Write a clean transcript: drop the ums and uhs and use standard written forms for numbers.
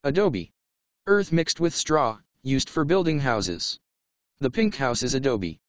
Adobe. Earth mixed with straw, used for building houses. The pink house is adobe.